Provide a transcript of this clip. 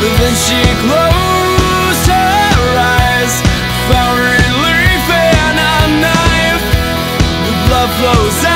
Then she closed her eyes, found relief in a knife. The blood flows out.